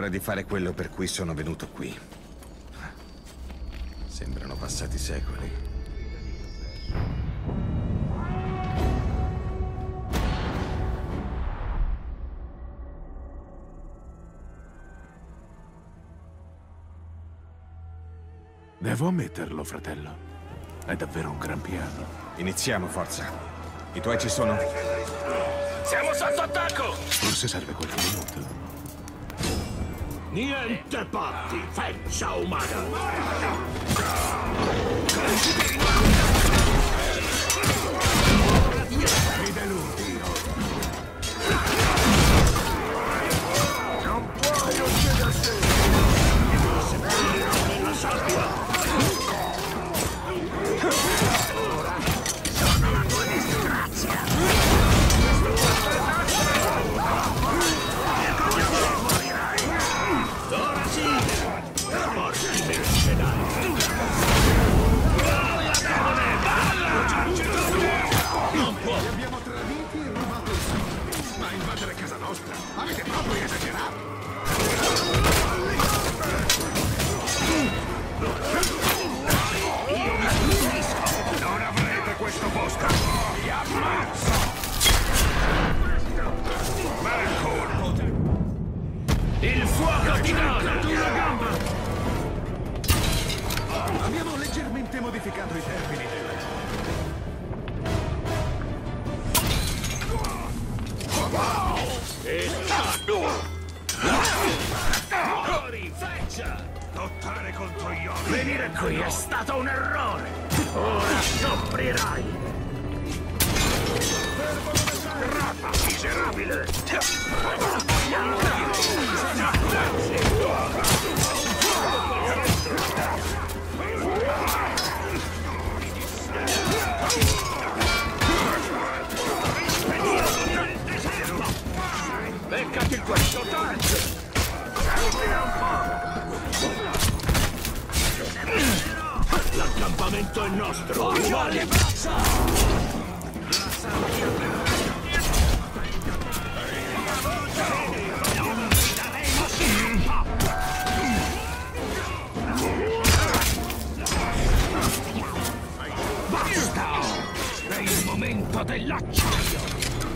paura di fare quello per cui sono venuto qui. Sembrano passati secoli. Devo ammetterlo, fratello. È davvero un gran piano. Iniziamo, forza. I tuoi ci sono? Siamo sotto attacco! Forse serve qualche minuto. Niente patti, feccia umana! Non puoi uccidersi! Mi seppellirò nella sabbia! Ora sono la tua disgrazia! Ora sì! Porti mercenari! Balla, demone! Balla! Non può! Li abbiamo traditi e rubato i soldi. Ma invadere casa nostra? Avete proprio esagerato! Io mi punisco! Non avrete questo posto! Vi ammazzo! Marco! Il fuoco ti dona! Una gamba! Abbiamo leggermente modificato i termini della... Fuori, feccia! Lottare contro gli uomini! Venire qui è stato un errore! Ora soffrirai! Rapa, miserabile! Beccati questo tanto! L'accampamento è nostro! Voglio le braccia! Basta! È il momento dell'acciaio!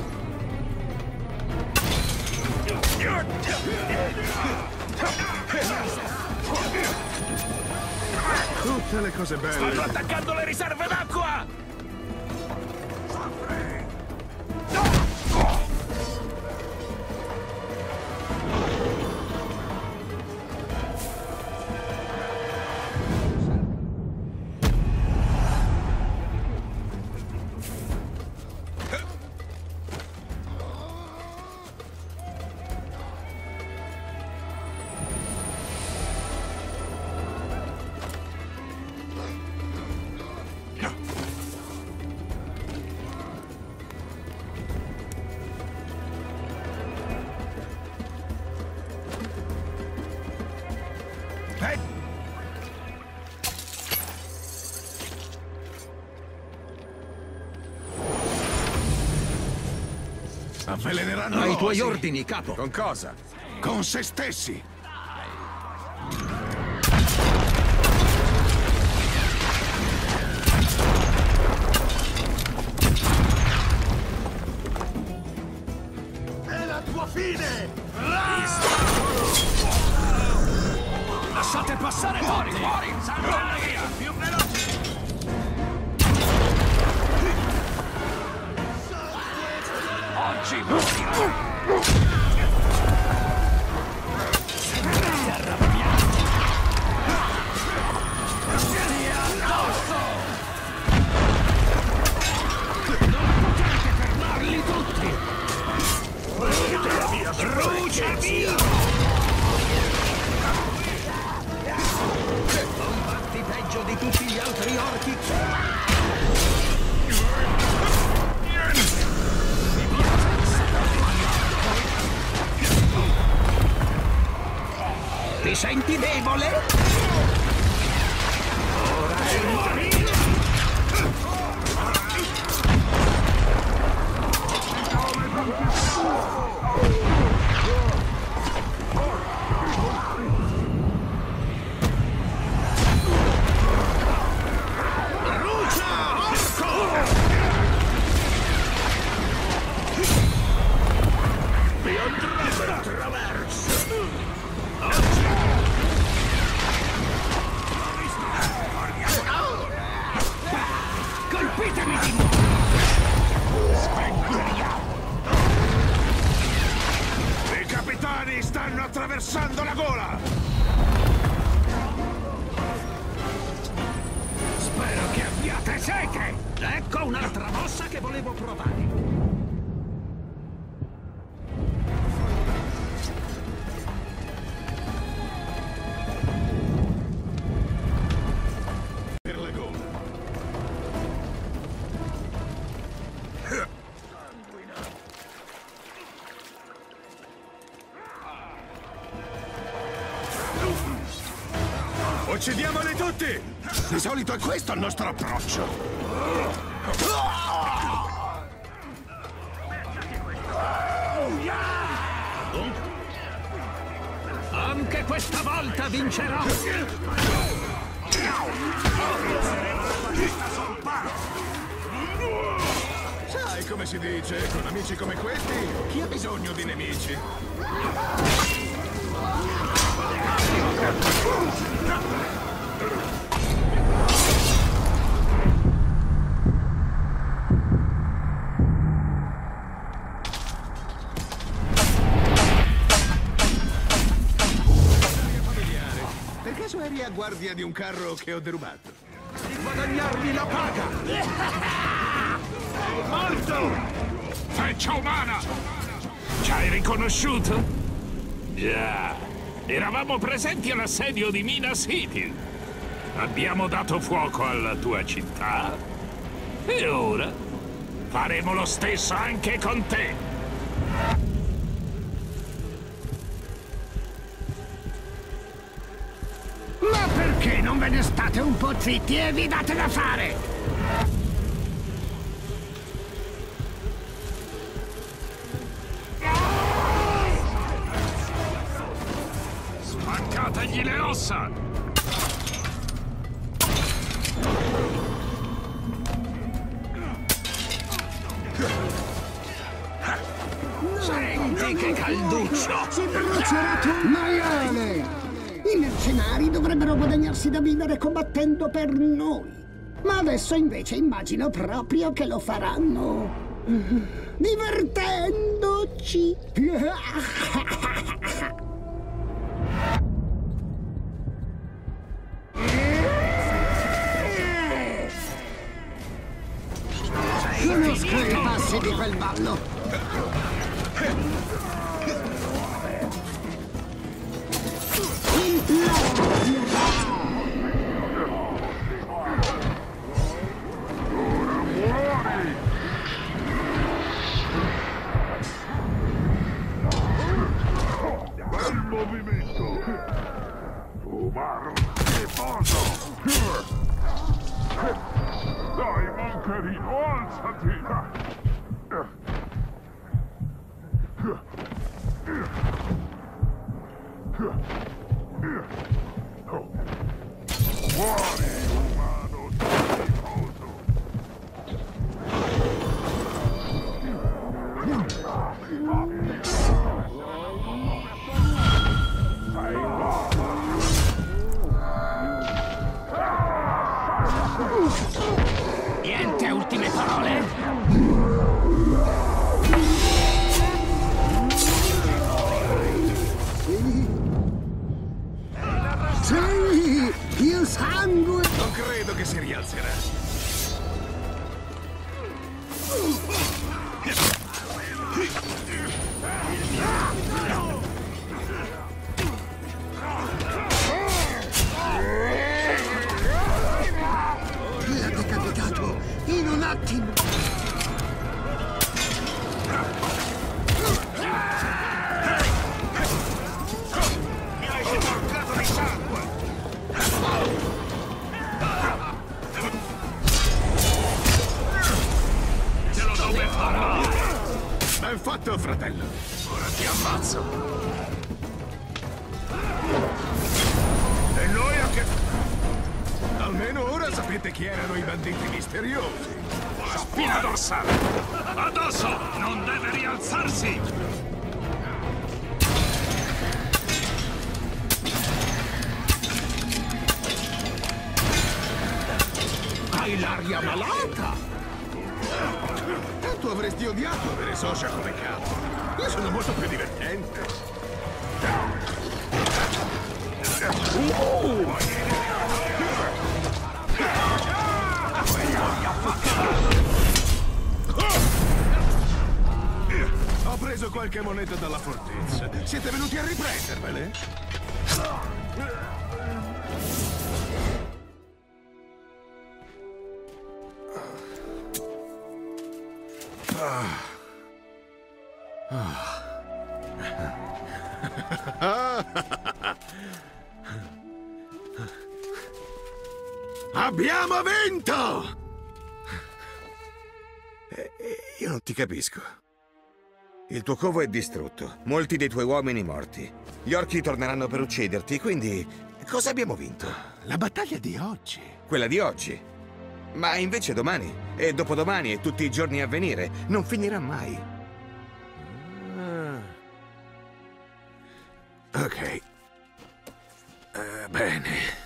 Tutte le cose belle... Stanno attaccando le riserve d'acqua! Avveleneranno Ai tuoi l'oasi. ordini, capo. Con cosa? Con se stessi. È la tua fine! Lasciate passare fuori! Fuori! Salvate via! Più veloci! Oggi morirai! Brucia via! Combatti peggio di tutti gli altri orchi. Ti senti debole? Ora è morire! attraversando la gola! Spero che abbiate sete! Ecco un'altra mossa che volevo provare. Per la gola. Uccidiamoli tutti! Di solito è questo il nostro approccio. Anche questa volta vincerò! Sai come si dice, con amici come questi, chi ha bisogno di nemici? Per caso eri a guardia di un carro che ho derubato? Di guadagnarmi la paga! Morto! Freccia umana! Ci hai riconosciuto? Già, eravamo presenti all'assedio di Minas City. Abbiamo dato fuoco alla tua città. E ora faremo lo stesso anche con te. Ma perché non ve ne state un po' zitti e vi date da fare? Spaccategli le ossa! Senti che calduccio! Si brucerà tu, maiale! I mercenari dovrebbero guadagnarsi da vivere combattendo per noi. Ma adesso invece immagino proprio che lo faranno divertendoci. Conosco i passi di quel ballo. Bel movimento! Umar, riposo! Dai, moncherino, alzati! Muori, umano schifoso! Niente ultime parole? Sì, il sangue! Non credo che si rialzerà. L'ha decapitato in un attimo! Mi hai sporcato di sangue! Ce lo dove farò! Ben fatto, fratello. Ora ti ammazzo! E noi a che... Almeno ora sapete chi erano i banditi misteriosi. La spina dorsale! Addosso! Non deve rialzarsi! Hai l'aria malata! Tanto avresti odiato avere Sosha come capo. Io sono molto più divertente. Ho preso qualche moneta dalla fortezza. Siete venuti a riprendervele? Abbiamo vinto! Io non ti capisco. Il tuo covo è distrutto, molti dei tuoi uomini morti. Gli orchi torneranno per ucciderti, quindi cosa abbiamo vinto? La battaglia di oggi. Quella di oggi. Ma invece domani, e dopodomani, e tutti i giorni a venire, non finirà mai. Ok. Bene.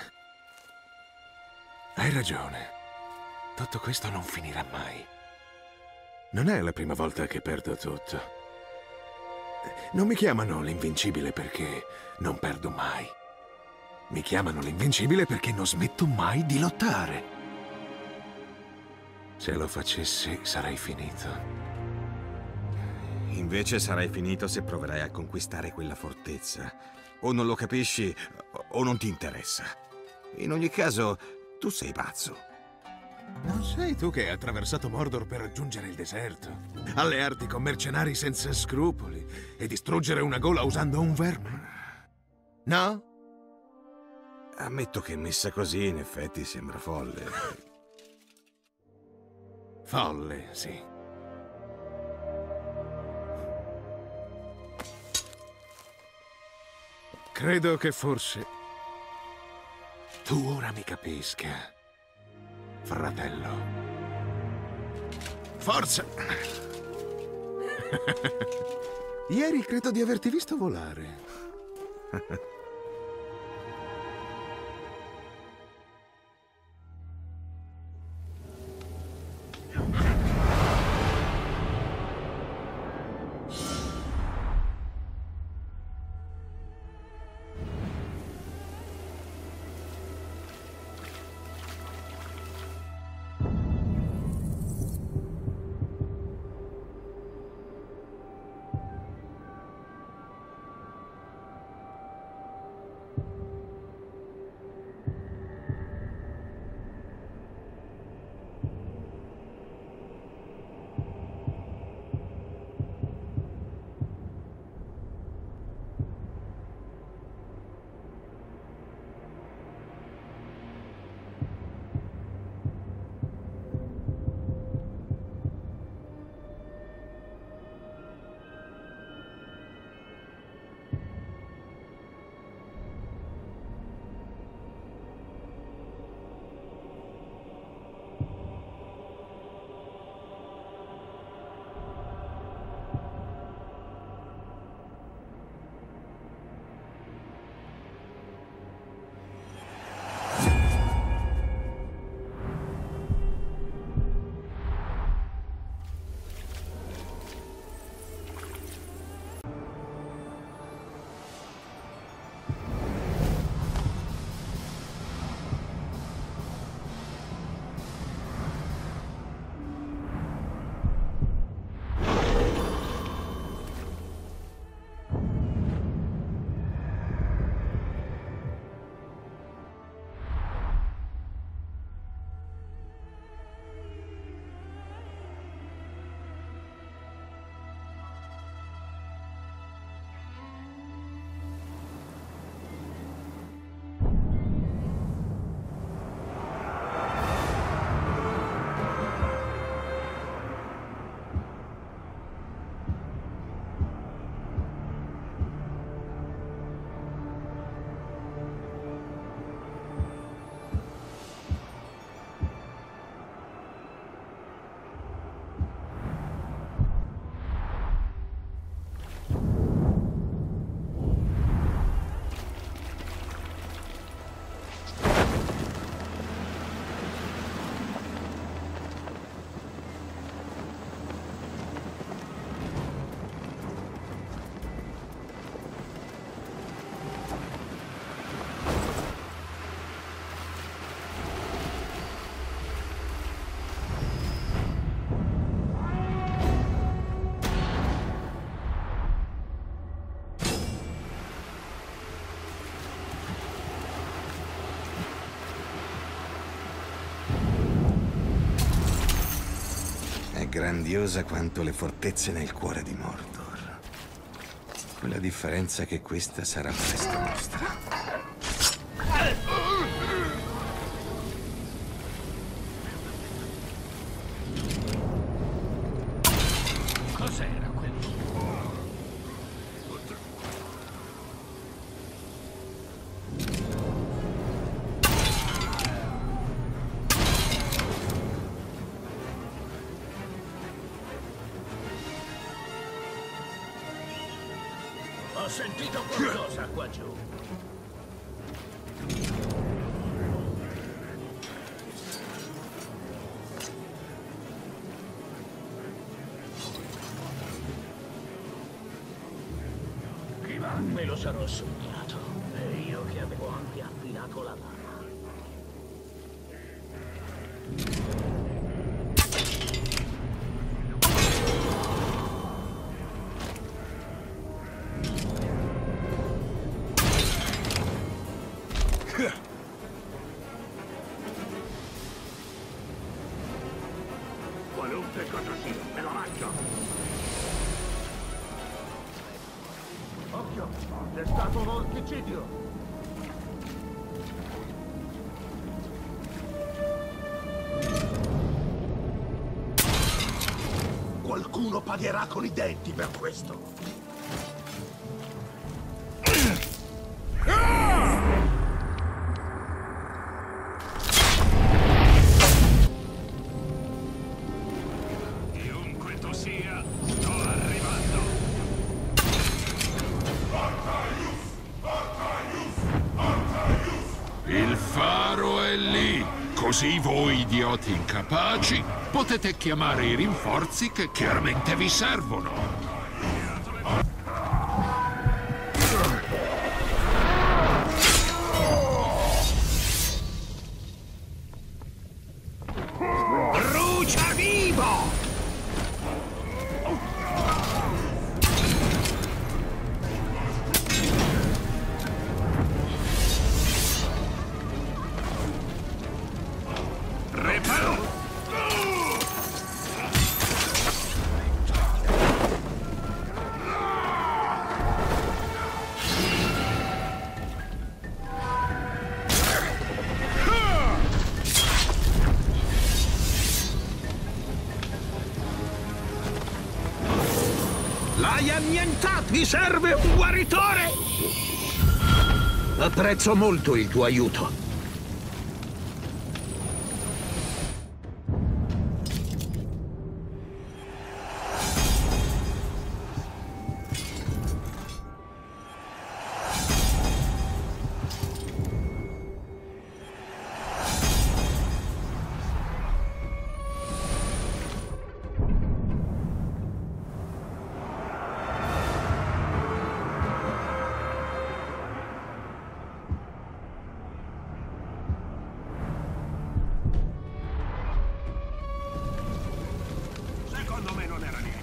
Hai ragione. Tutto questo non finirà mai. Non è la prima volta che perdo tutto. Non mi chiamano l'invincibile perché non perdo mai. Mi chiamano l'invincibile perché non smetto mai di lottare. Se lo facessi, sarei finito. Invece sarai finito se proverai a conquistare quella fortezza. O non lo capisci, o non ti interessa. In ogni caso, tu sei pazzo. Non sei tu che hai attraversato Mordor per raggiungere il deserto, allearti con mercenari senza scrupoli e distruggere una gola usando un verme? No? Ammetto che messa così in effetti sembra folle. Folle, sì. Credo che forse tu ora mi capisca, fratello. Forza! Ieri credo di averti visto volare. grandiosa quanto le fortezze nel cuore di Mordor. Con la differenza che questa sarà presto nostra. Cos'era quello? Ho sentito qualcosa qua giù. Me lo sarò sognato. E io che avevo anche affilato la lama. Qualunque cosa sia, me lo mangio. Occhio, è stato un orchicidio! Qualcuno pagherà con i denti per questo! Chiunque tu sia, sto arrivando! Il faro è lì, così voi idioti incapaci potete chiamare i rinforzi che chiaramente vi servono. Brucia vivo! L'hai annientato! Mi serve un guaritore! Apprezzo molto il tuo aiuto. Secondo me non era niente.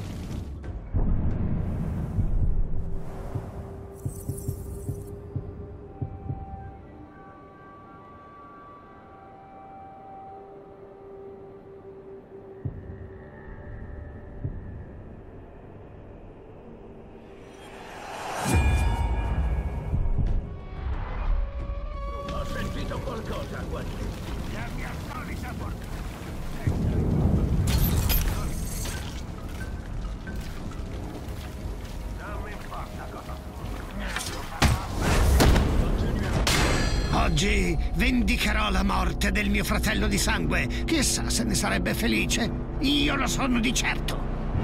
Ho sentito qualcosa qua giù. La mia solita porca. Oggi vendicherò la morte del mio fratello di sangue. Chissà se ne sarebbe felice. Io lo sono di certo.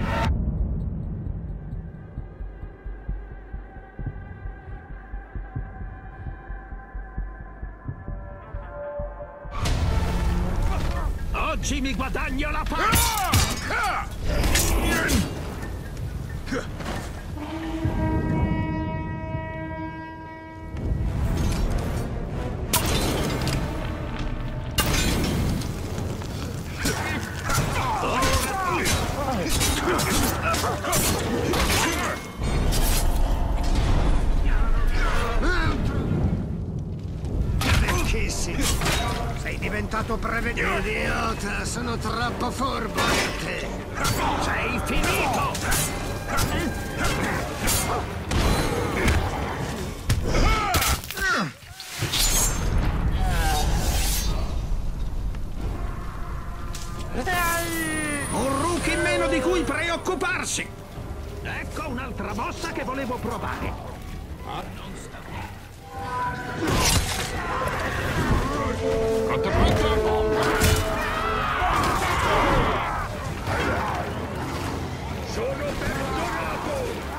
Oggi mi guadagno la pace! Vecchissimo. Sei Sei diventato prevedibile. Idiota, sono troppo furbo per te. Sei finito! Un rookie in meno di cui preoccuparsi! Ecco un'altra mossa che volevo provare. Pronto, pronto? Sono perdonato!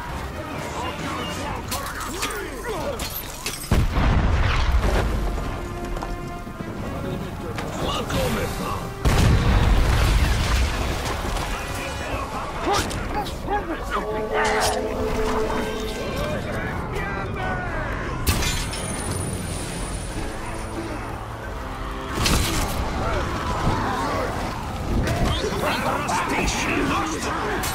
Ma come fa? Arrostisci il nostro!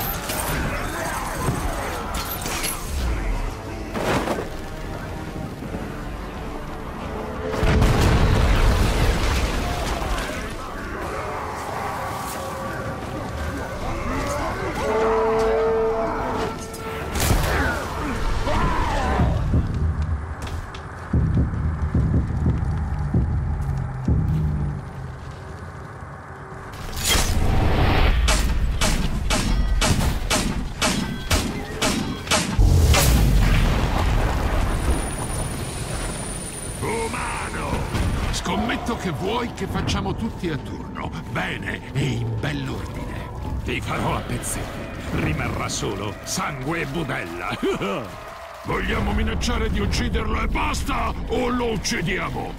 Scommetto che vuoi che facciamo tutti a turno, bene e in bell'ordine. Ti farò a pezzetti. Rimarrà solo sangue e budella. Vogliamo minacciare di ucciderlo e basta, o lo uccidiamo?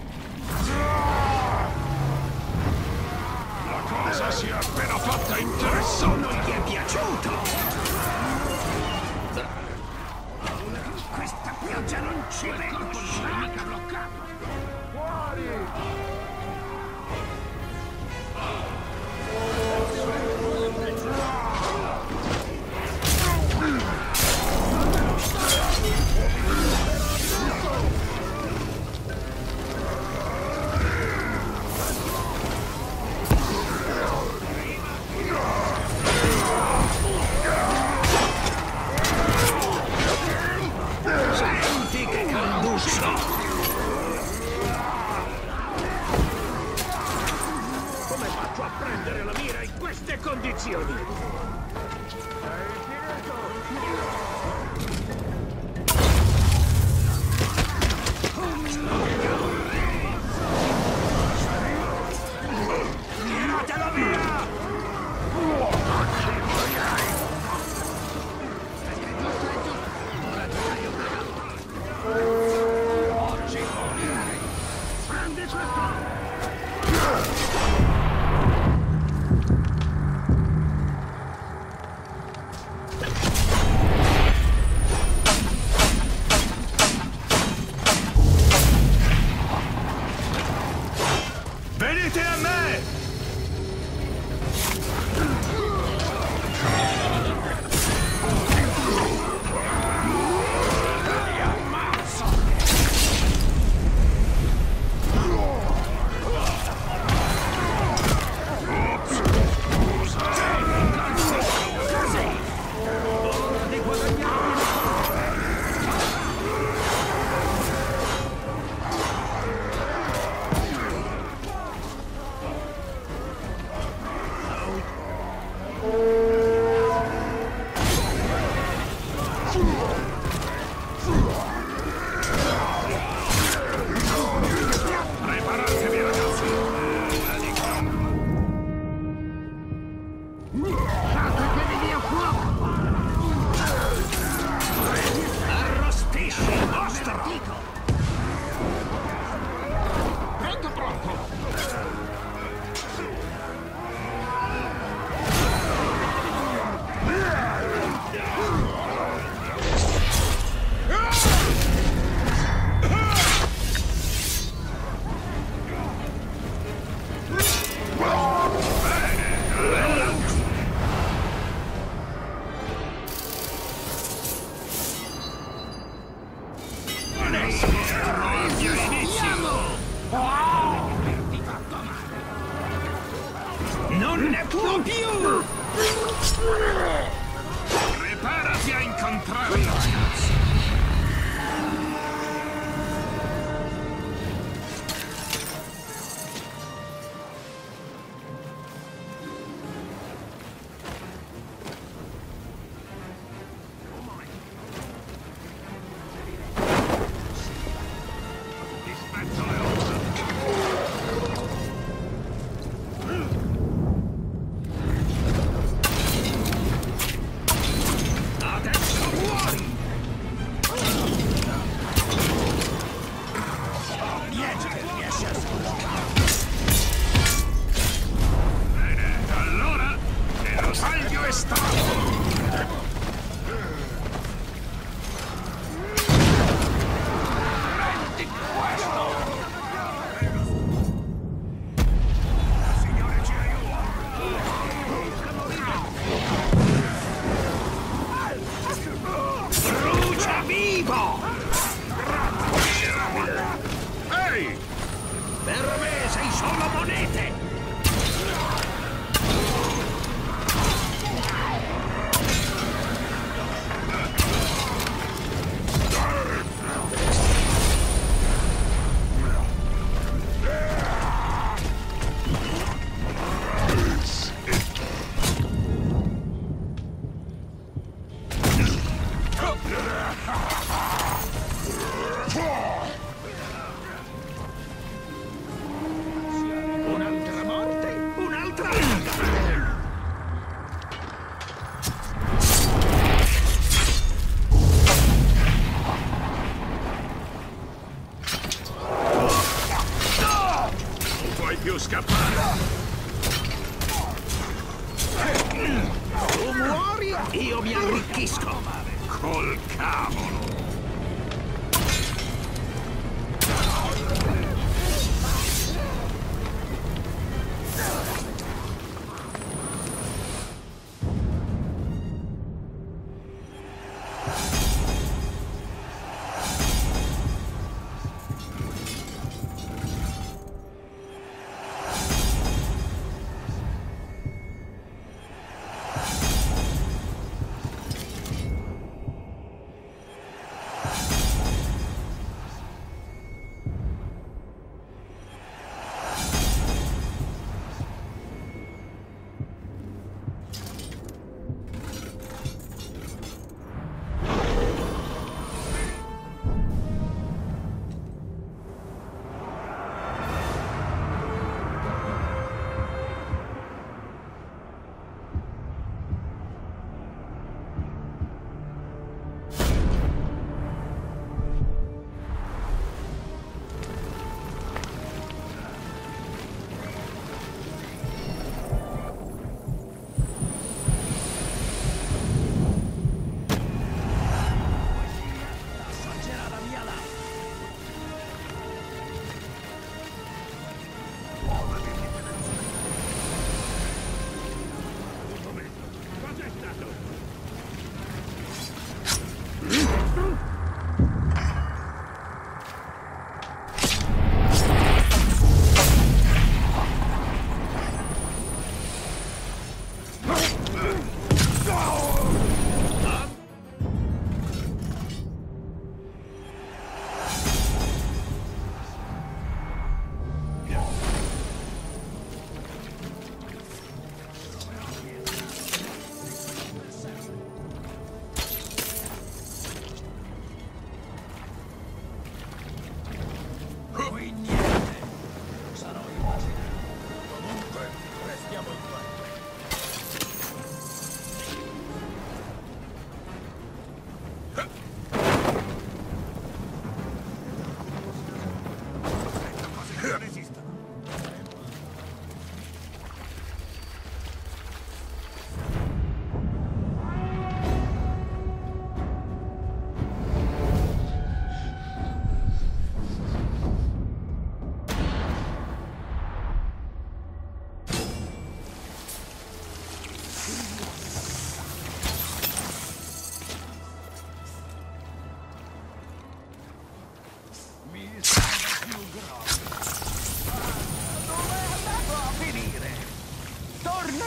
La cosa si è appena fatta interessante. Non gli è piaciuto! Questa pioggia non ci riconoscerà! Mica bloccato! Senti che canduccio! Come faccio a prendere la mira in queste condizioni? Tiratelo via! Prendi questo! Non ne può più! Preparati a incontrare la ragazza. Per me sei solo monete! Un'altra morte, un'altra Non puoi più scappare! Tu muori, io mi arricchisco! Col cavolo!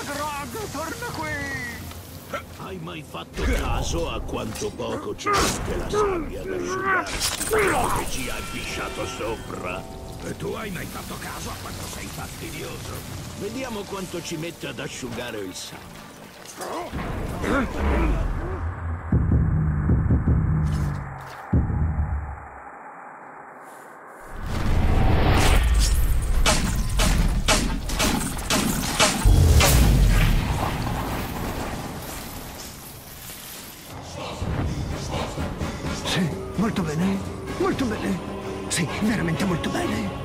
Grog, torna qui! Hai mai fatto caso a quanto poco ci mette la sabbia ad asciugarsi dopo che ci hai pisciato sopra? E tu hai mai fatto caso a quanto sei fastidioso? Vediamo quanto ci mette ad asciugare il sangue. Sì, molto bene. Molto bene. Sì, veramente molto bene.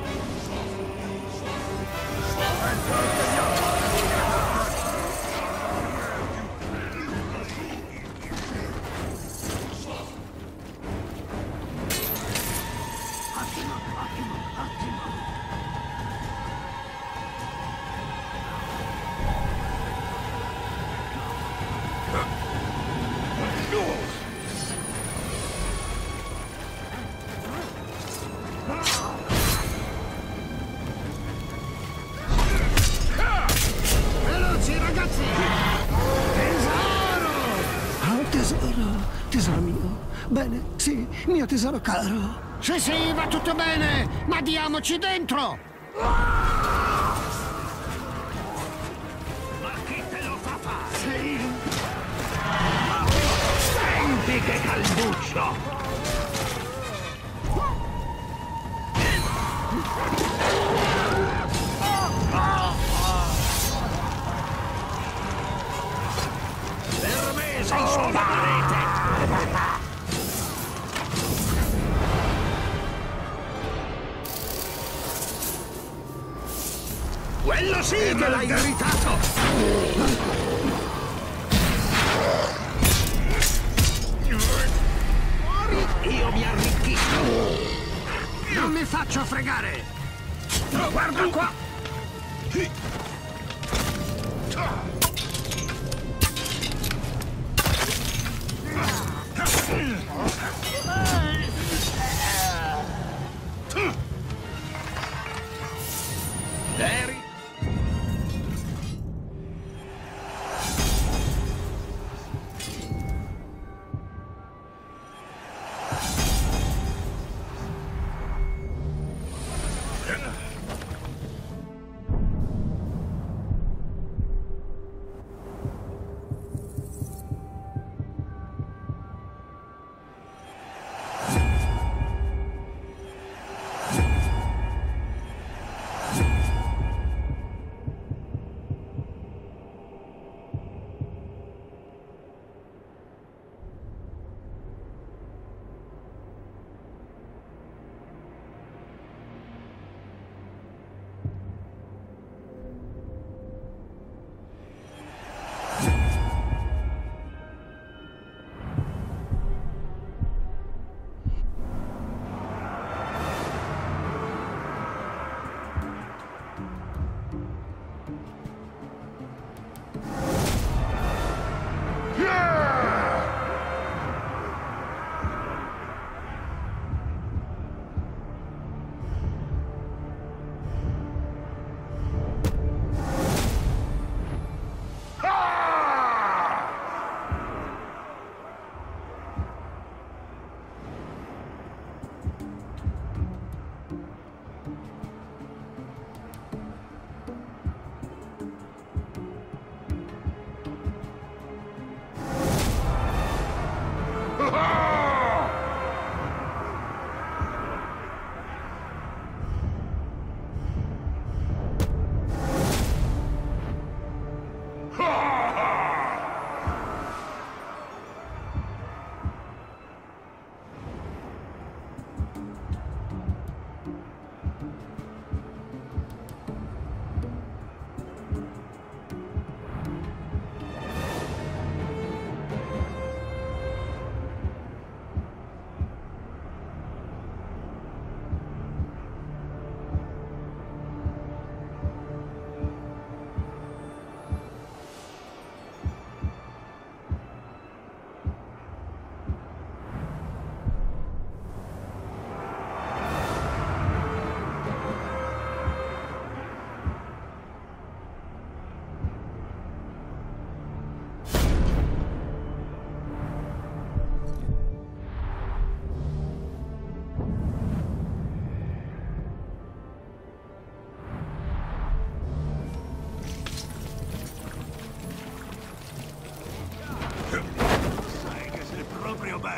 Veloci, ragazzi! Tesoro! Oh, tesoro. Tesoro mio. Bene, sì, mio tesoro caro. Sì, sì, va tutto bene! Ma diamoci dentro! Ma chi te lo fa fare? Sì! Senti che calduccio! Per me sei sulla parete! Quello sì che l'hai irritato! Io mi arricchisco! Non mi faccio fregare! Guarda qua! Eri?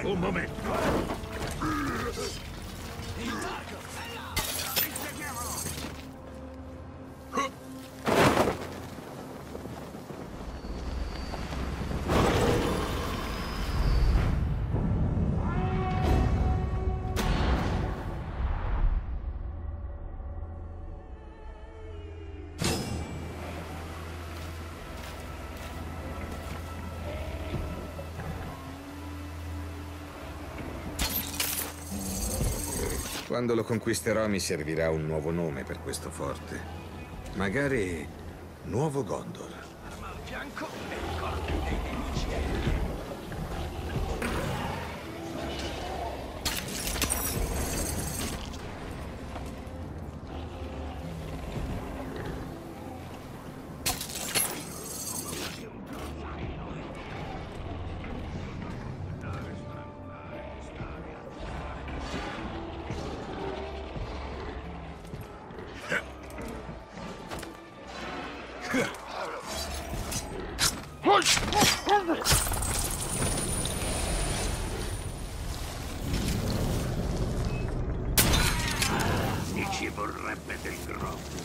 Un momento. Quando lo conquisterò mi servirà un nuovo nome per questo forte. Magari Nuovo Gondor. Arma al fianco e ricordati dei nemici. Mi ci vorrebbe del groppo.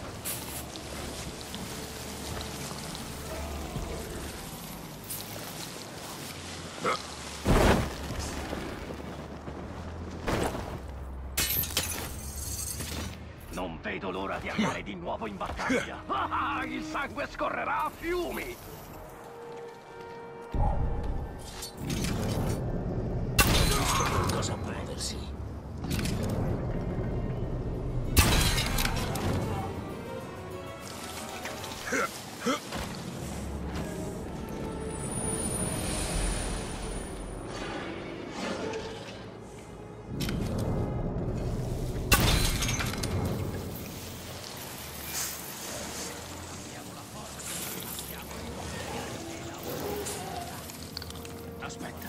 Non vedo l'ora di andare di nuovo in battaglia. Ah, il sangue scorrerà a fiumi. Cosa muoversi? Aspetta.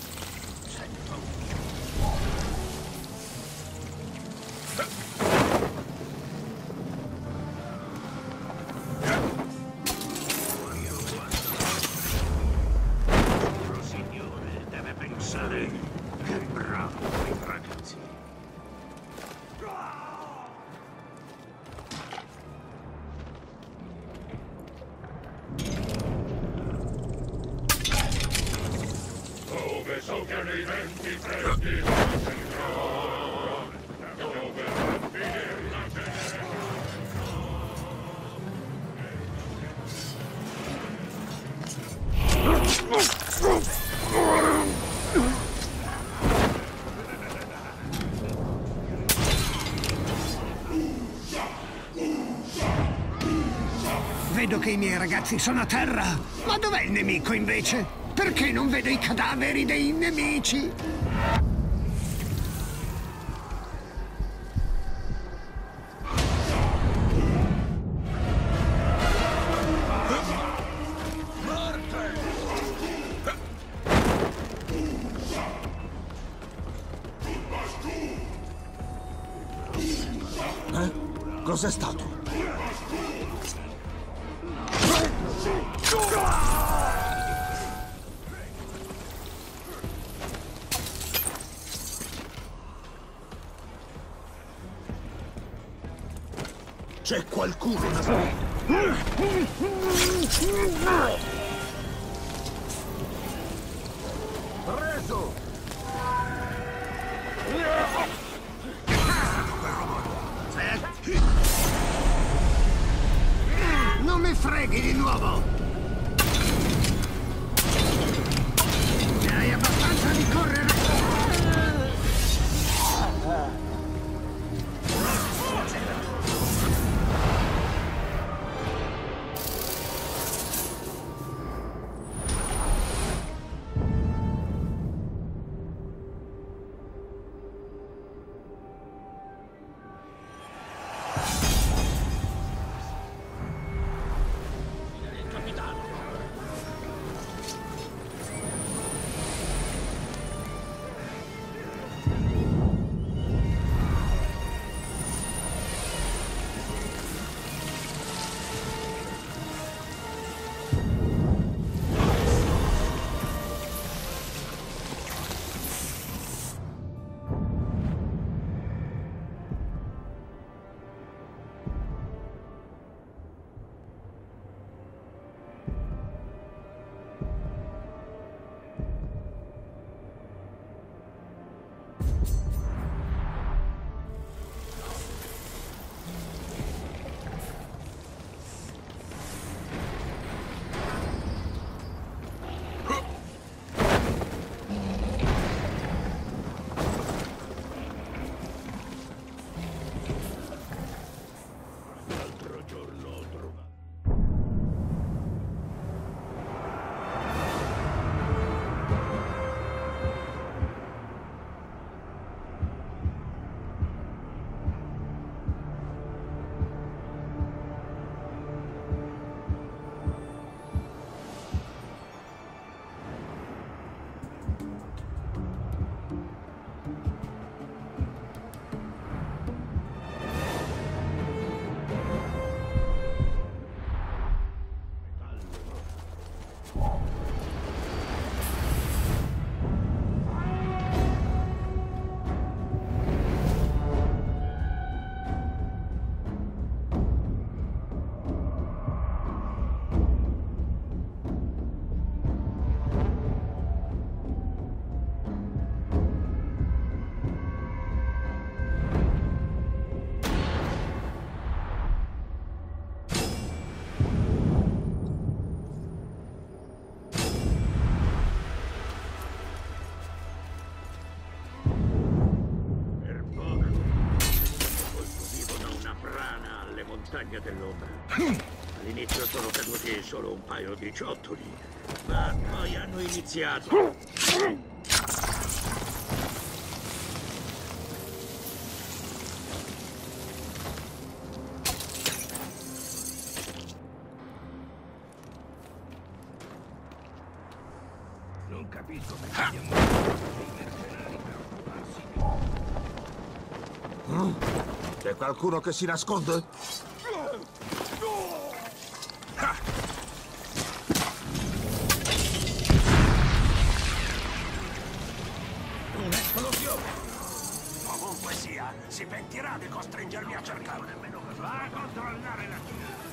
Signore, deve pensare che bravo quei ragazzi. Dove soffiano i venti freddi non sento. Dove va a finire la terra? Vedo che i miei ragazzi sono a terra. Ma dov'è il nemico invece? Perché non vedo i cadaveri dei nemici? Cos'è stato? C'è qualcuno nascosto. Preso! Non mi freghi di nuovo! Ne hai abbastanza di correre! Dell'ombra. All'inizio sono caduti solo un paio di ciottoli, ma poi hanno iniziato. Non capisco perché abbiamo dei mercenari preoccuparsi. C'è qualcuno che si nasconde? Un'esplosione! Ovunque sia, si pentirà di costringermi a cercarlo. Va a controllare la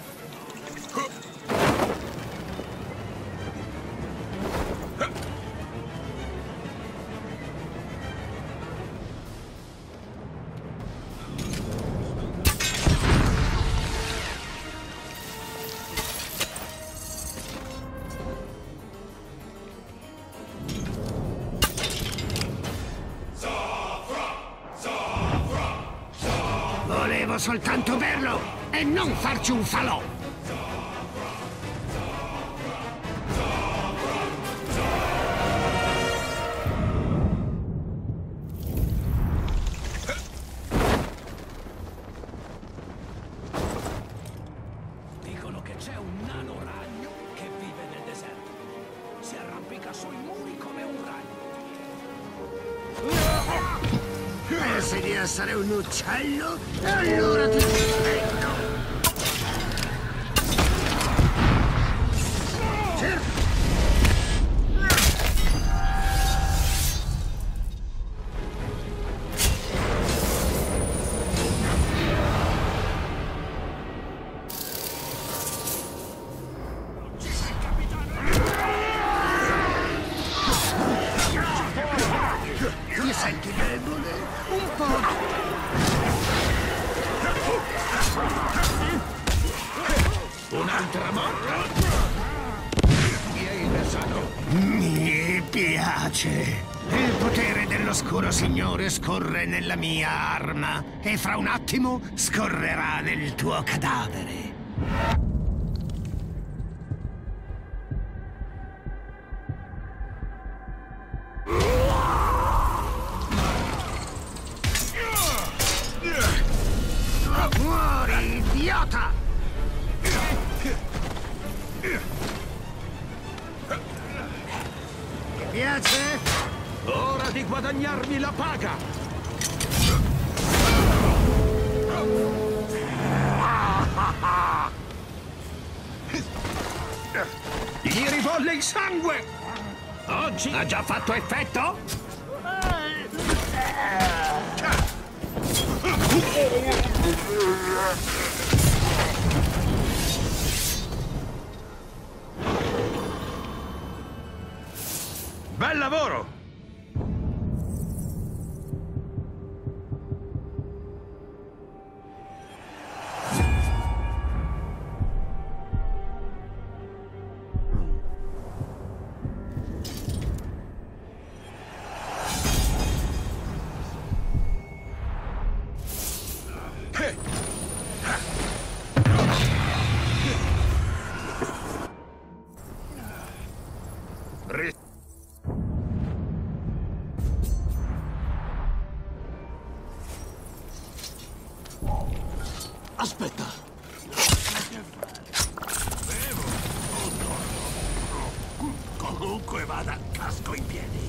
Volevo soltanto berlo e non farci un falò! Dicono che c'è un nano ragno che vive nel deserto. Si arrampica sui muri come un ragno. Pensi di essere un uccello? Allora ti prendo! Ti senti debole? Un po'. Un'altra morta? Mi piace. Il potere dell'oscuro signore scorre nella mia arma e fra un attimo scorrerà nel tuo cadavere. Muori, idiota! Ti piace? Ora di guadagnarmi la paga! Gli ribolle il sangue! Oggi Ha già fatto effetto? bel lavoro! Aspetta! Comunque vada, casco in piedi.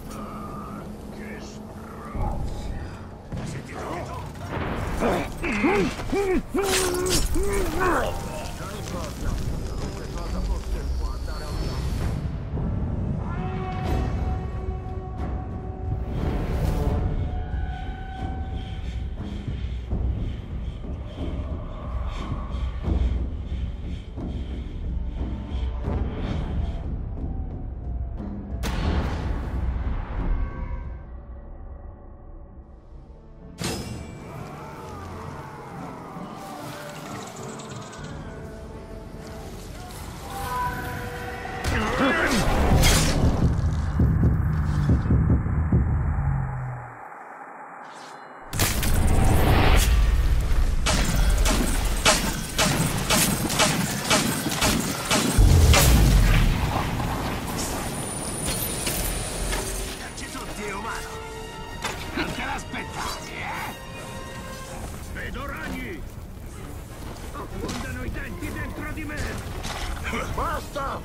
Che stronza! Sentite tutto? Vedo ragni! Affondano i denti dentro di me! Basta!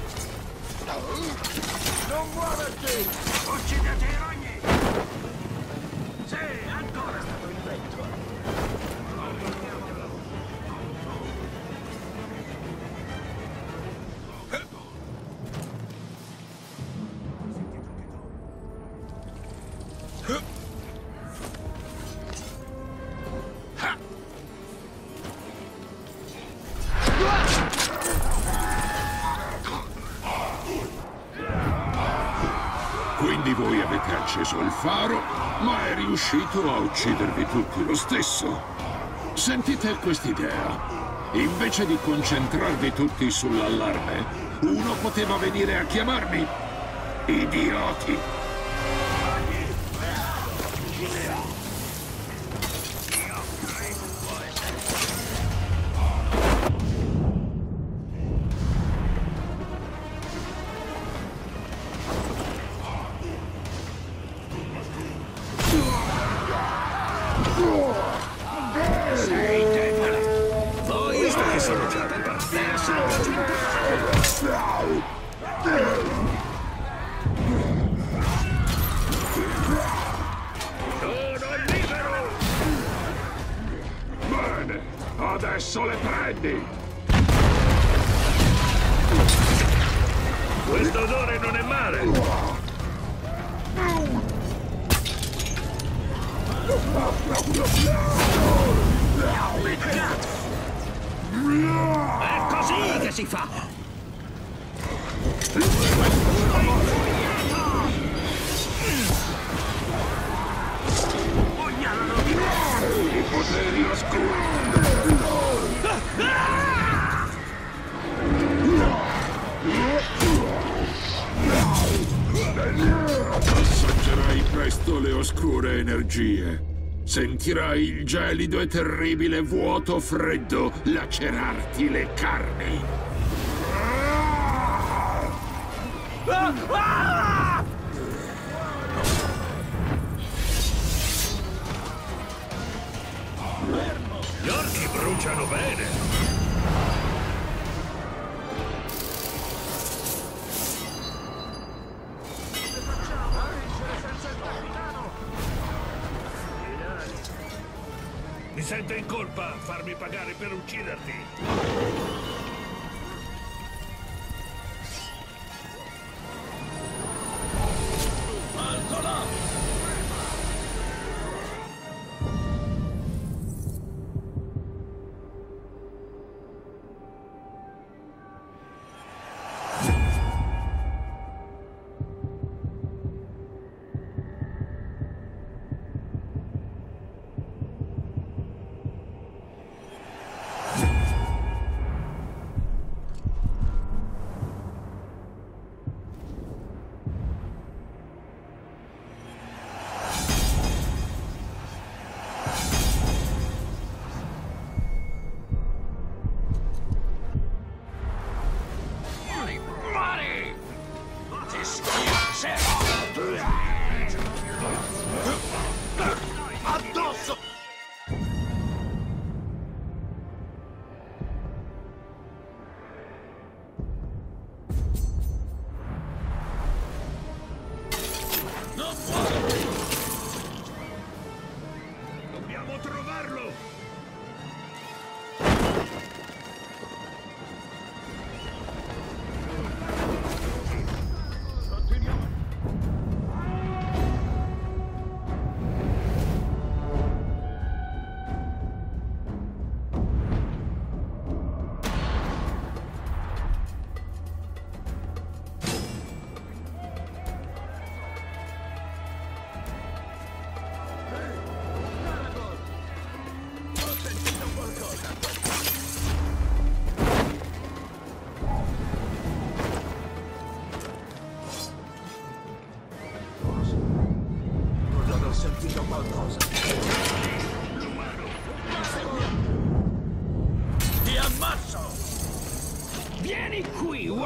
Non muoverti! Uccidete i ragni! Sì, ancora stato il vento! Quindi voi avete acceso il faro, ma è riuscito a uccidervi tutti lo stesso. Sentite quest'idea. Invece di concentrarvi tutti sull'allarme, uno poteva venire a chiamarmi. Idioti! Sei debole! Voi visto che sono già sono libero! Bene, adesso le prendi! Questo odore non è male! Peccato! È così che si fa! Pugnalano di me! I poteri oscuri! Assaggerai presto le oscure energie. Sentirai il gelido e terribile vuoto freddo lacerarti le carni. Gli orchi bruciano bene! Mi sento in colpa a farmi pagare per ucciderti.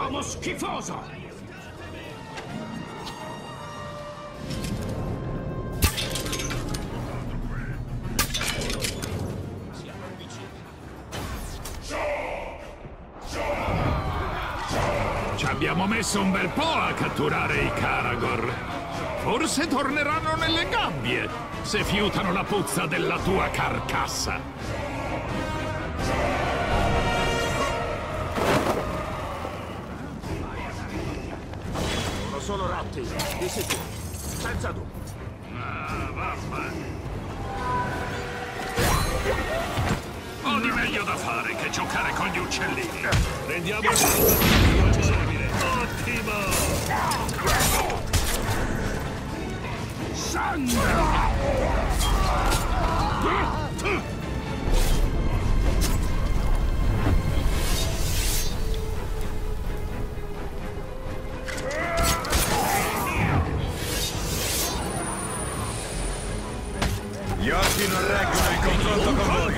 uomo schifoso! Ci abbiamo messo un bel po' a catturare i Karagor. Forse torneranno nelle gabbie se fiutano la puzza della tua carcassa. Sono solo ratti, di sicuro, senza dubbio. Ho di meglio da fare che giocare con gli uccellini. Prendiamo il veloce. Ottimo! Sangue! Gli orchi non reggono il confronto con voi.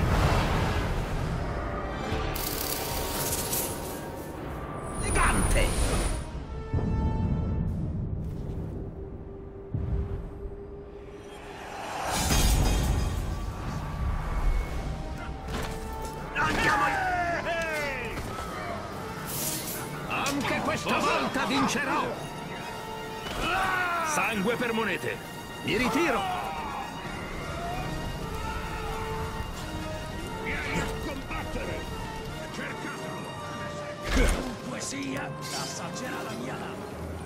Gigante! Anche questa volta vincerò! Sangue per monete. Mi ritiro! Comunque sia, assaggerà la mia lama.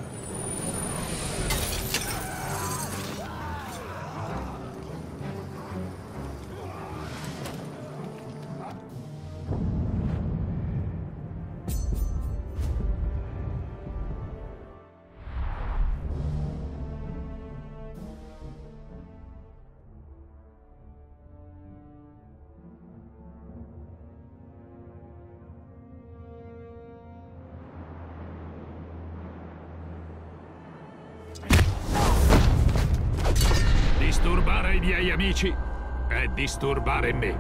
Disturbare i miei amici è disturbare me.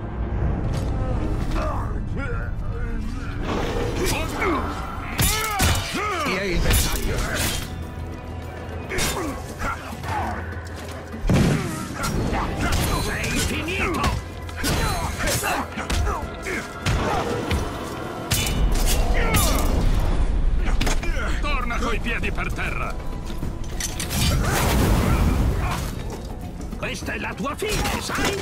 Chi è il bersaglio? Sei finito! Torna coi piedi per terra. Questa è la tua fine, sai?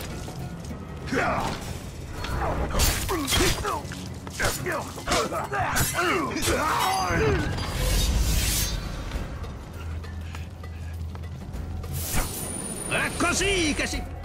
È così che si...